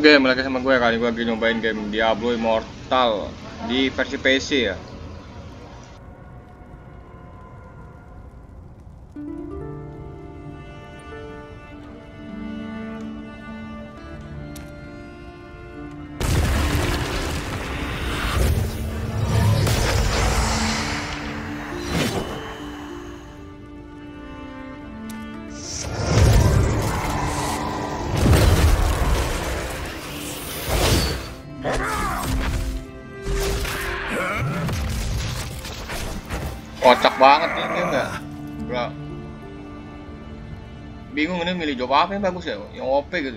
Game lagi sama gue. Kali gue lagi nyobain game Diablo Immortal di versi PC ya. Kocak banget nih game ya, bro. Bingung ini milih job apa yang bagus ya, yang OP gitu.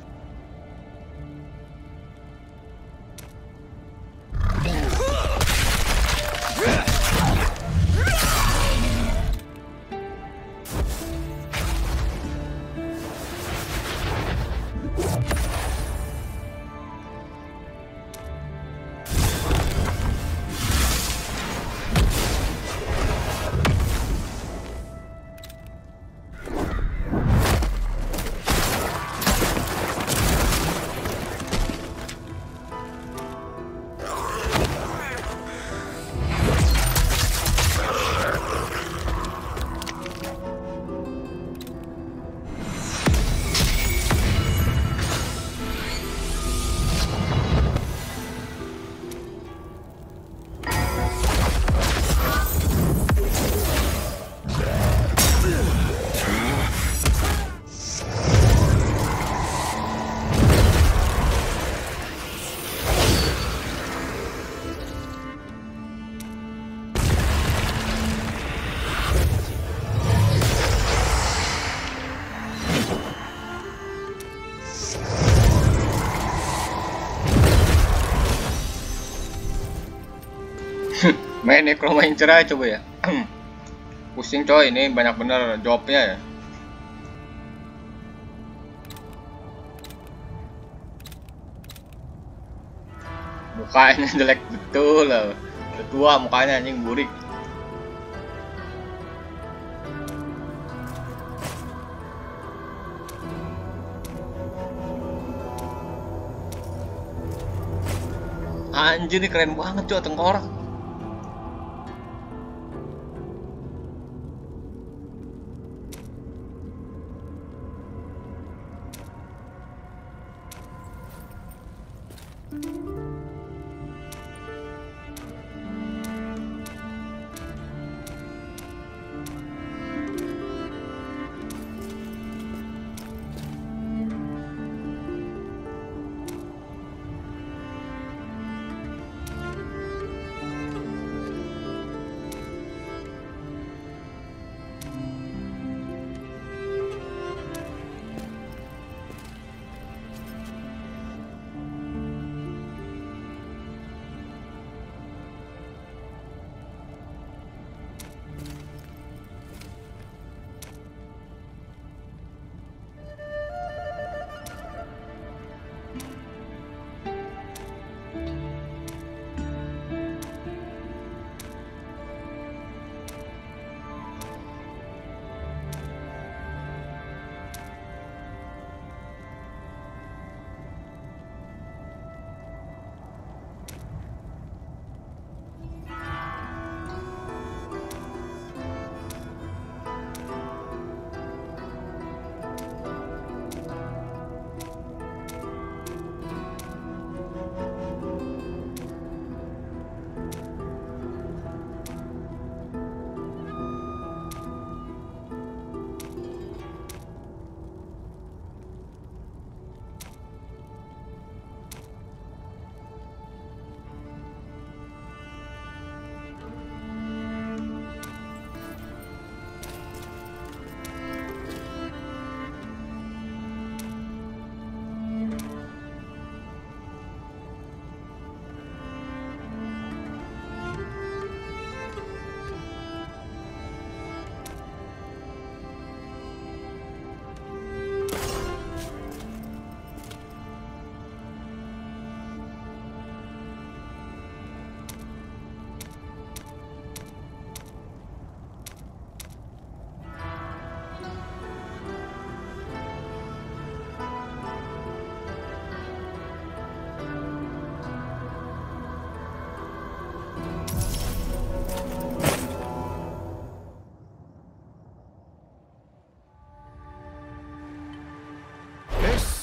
Main Necro main cerai coba ya. Pusing coy, ini banyak bener jobnya ya. Mukanya jelek betul loh. Udah tua mukanya anjing, burik. Anjir, ini keren banget coy, tengkorak.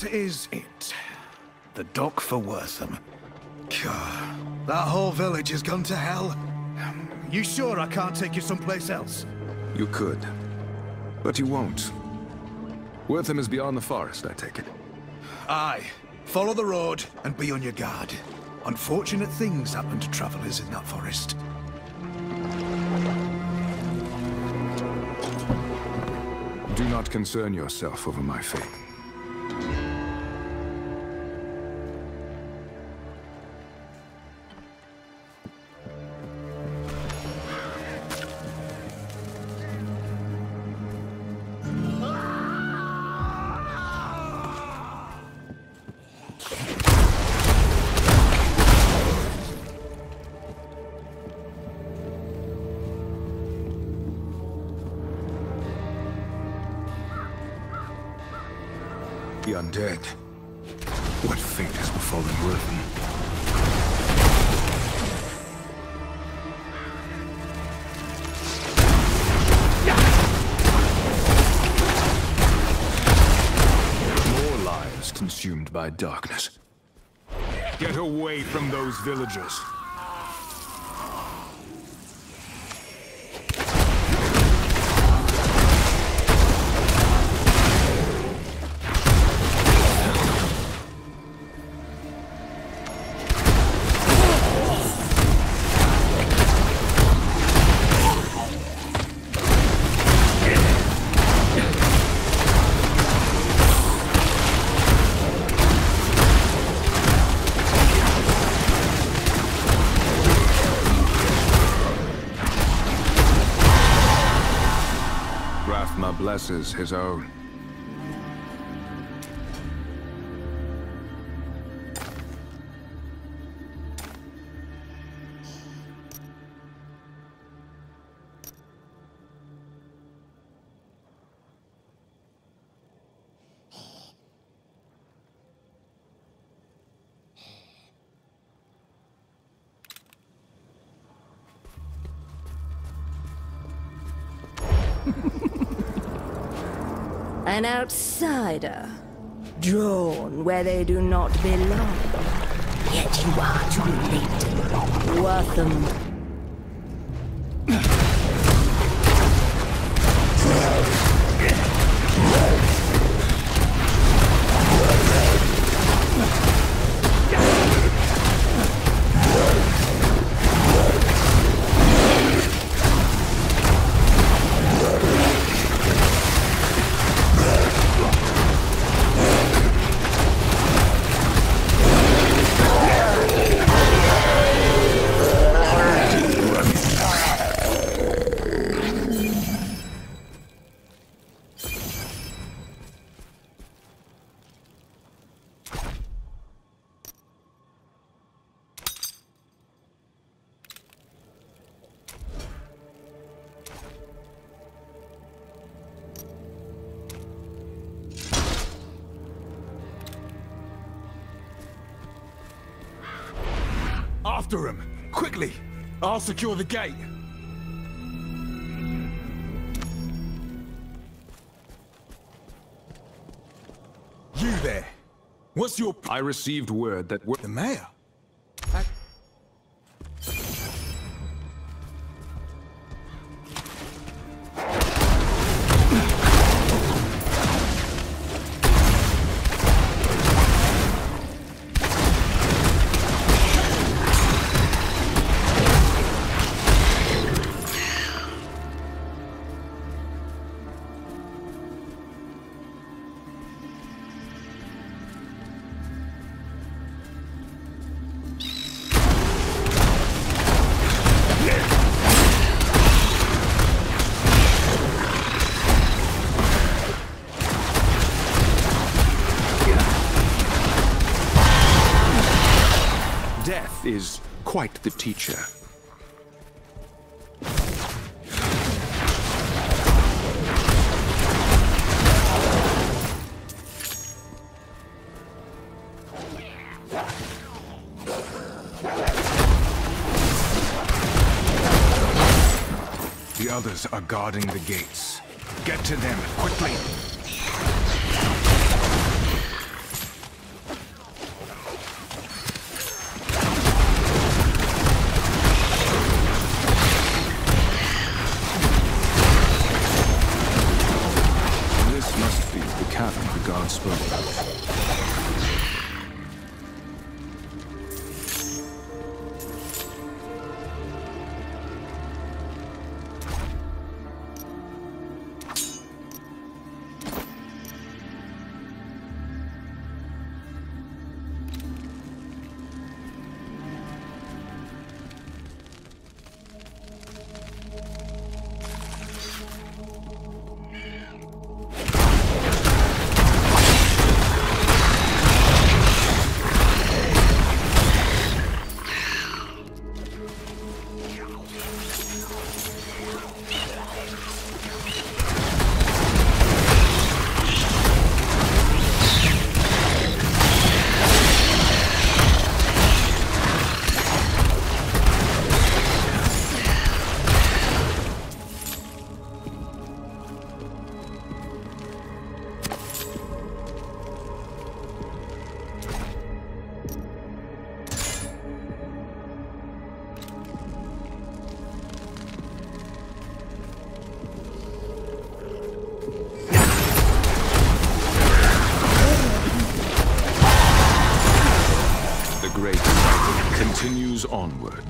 This is it. The dock for Wortham. God, that whole village has gone to hell. You sure I can't take you someplace else? You could, but you won't. Wortham is beyond the forest, I take it. Aye. Follow the road and be on your guard. Unfortunate things happen to travelers in that forest. Do not concern yourself over my fate. The undead. What fate has befallen Wortham? More lives consumed by darkness. Get away from those villagers. Rathma blesses his own. An outsider, drawn where they do not belong. Yet you are too late. Wortham. After him! Quickly! I'll secure the gate! You there! What's your... I received word that The mayor? Death is quite the teacher. The others are guarding the gates. Get to them, quickly! not spoken of. Great fight continues onward.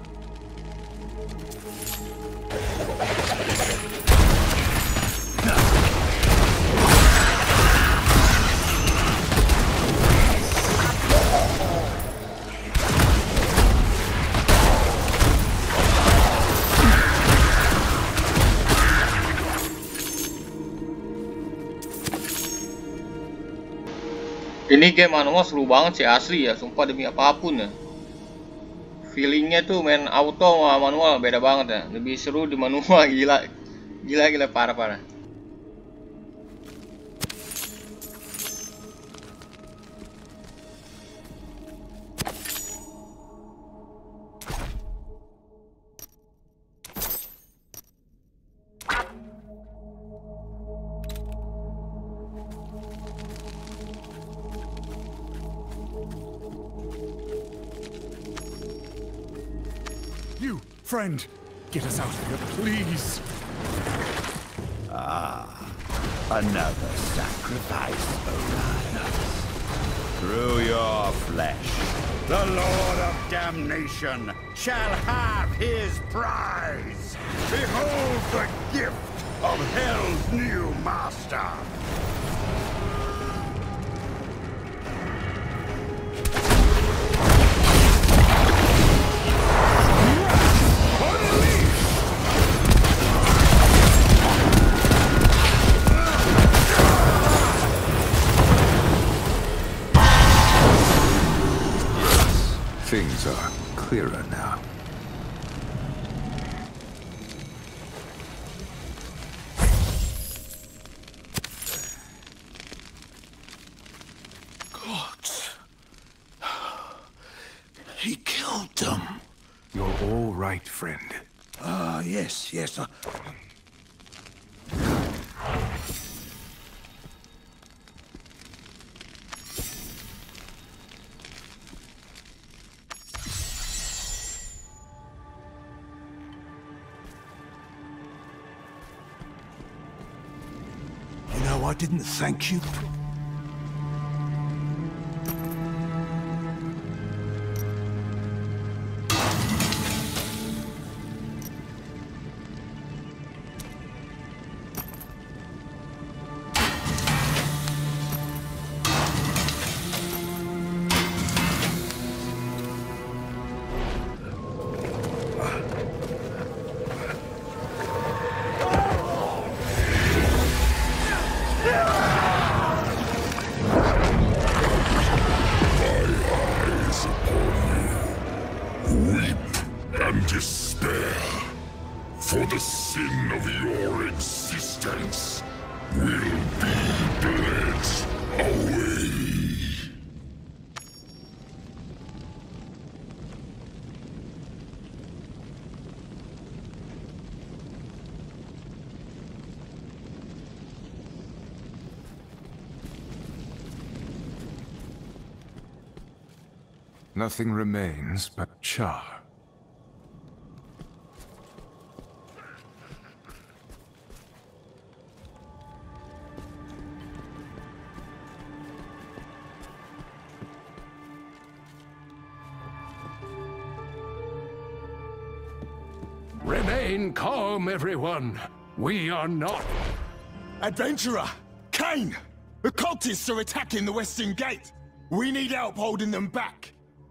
Ini game manual seru banget sih, asli ya, sumpah demi apapun ya. Feelingnya tuh main auto sama manual beda banget ya. Lebih seru di manual, gila. Gila parah. You, friend, get us out of here, please. Another sacrifice, Orion. Through your flesh, the Lord of Damnation shall have his prize. Behold the gift of Hell's new master. Things are clearer now. Gods. He killed them. You're all right, friend. Yes. You know, I didn't thank you. And despair, for the sin of your existence will be bled away. Nothing remains but char. Remain calm, everyone. We are not... Adventurer! Kane! The cultists are attacking the western gate! We need help holding them back!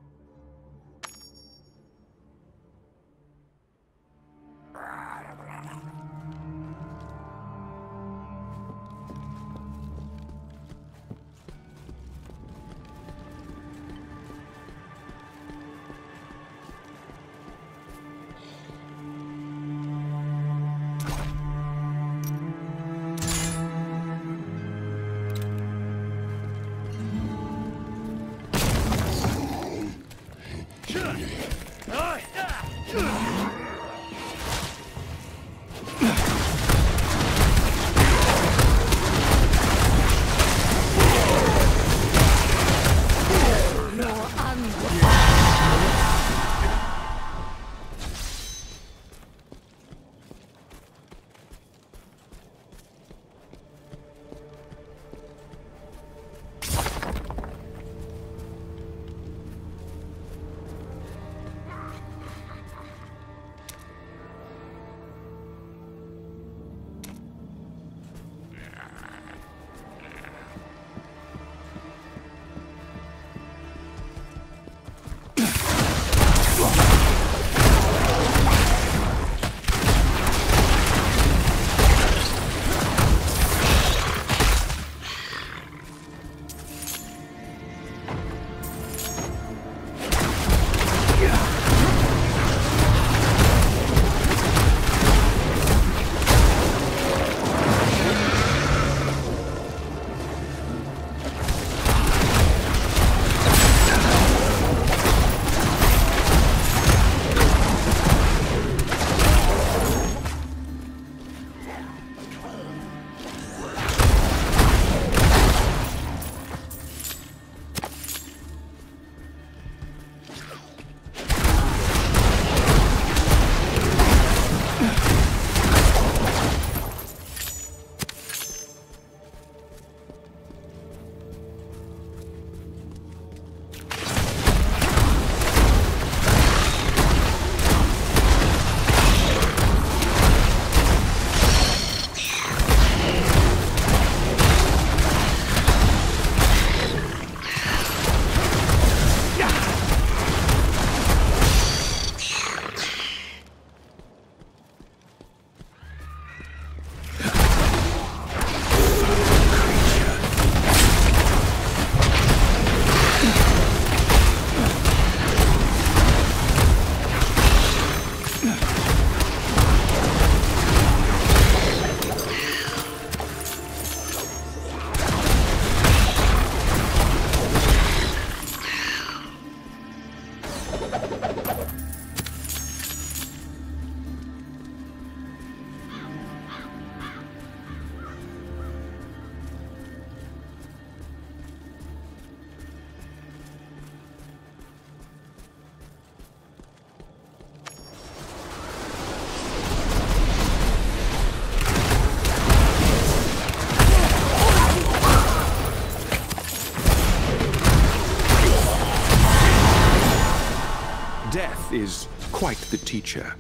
Death is quite the teacher.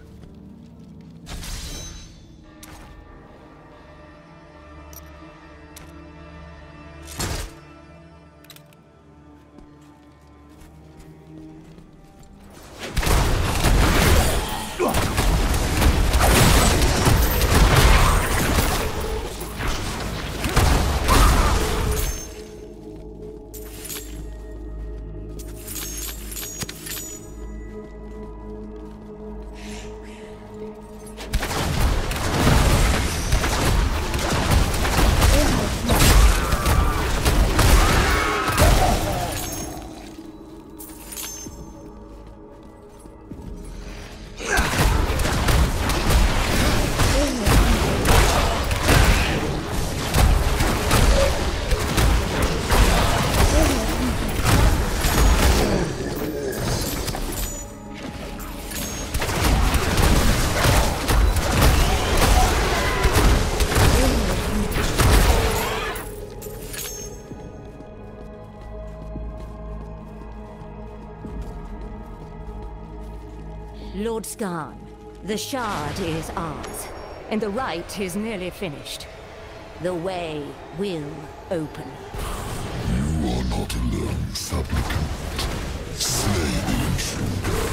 Lord Skarn, The shard is ours, and the rite is nearly finished. The way will open. You are not alone, supplicant. Slay the intruder.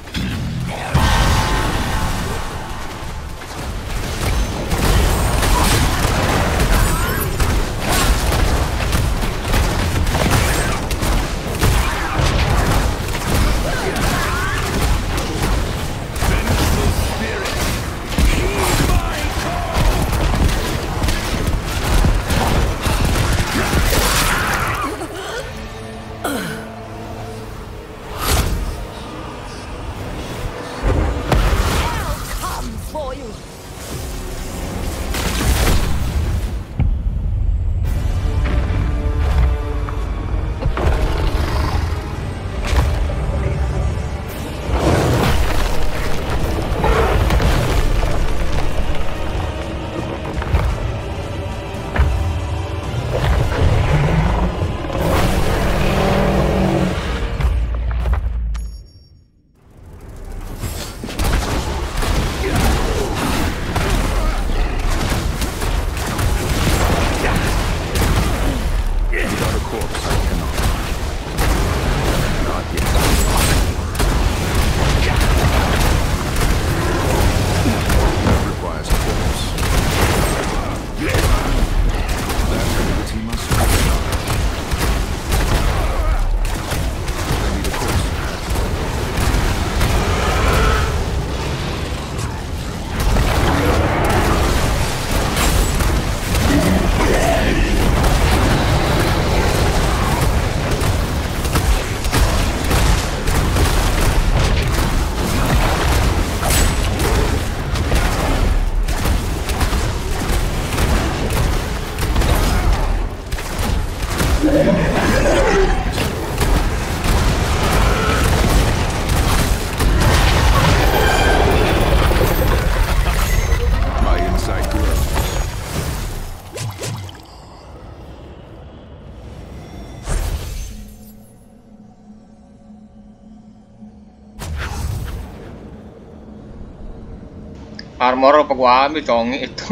Armor apa gua ambil congi itu.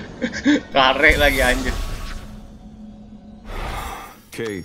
Kare lagi anjir. Okay.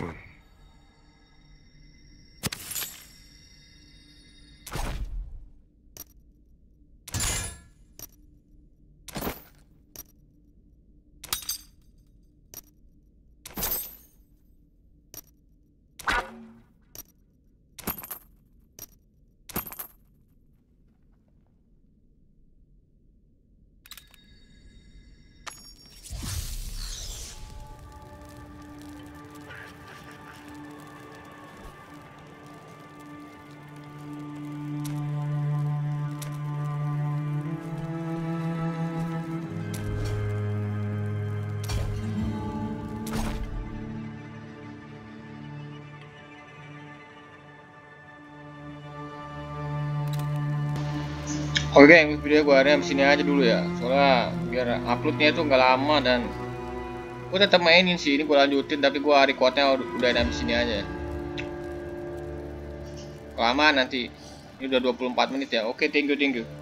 Oke, video gue hari sini aja dulu ya, soalnya biar uploadnya itu nggak lama dan gue tetap mainin sih, ini gue lanjutin tapi gue recordnya udah ada di sini aja. Lama nanti, ini udah 24 menit ya. Oke, thank you.